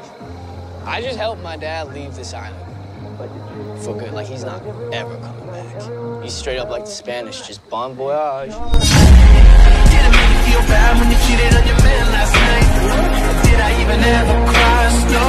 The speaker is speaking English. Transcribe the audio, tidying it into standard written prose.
I just helped my dad leave this island. For good, like he's not ever coming back. He's straight up like the Spanish, just bon voyage. Did it make you feel bad when you cheated on your man last night? Did I even ever cry?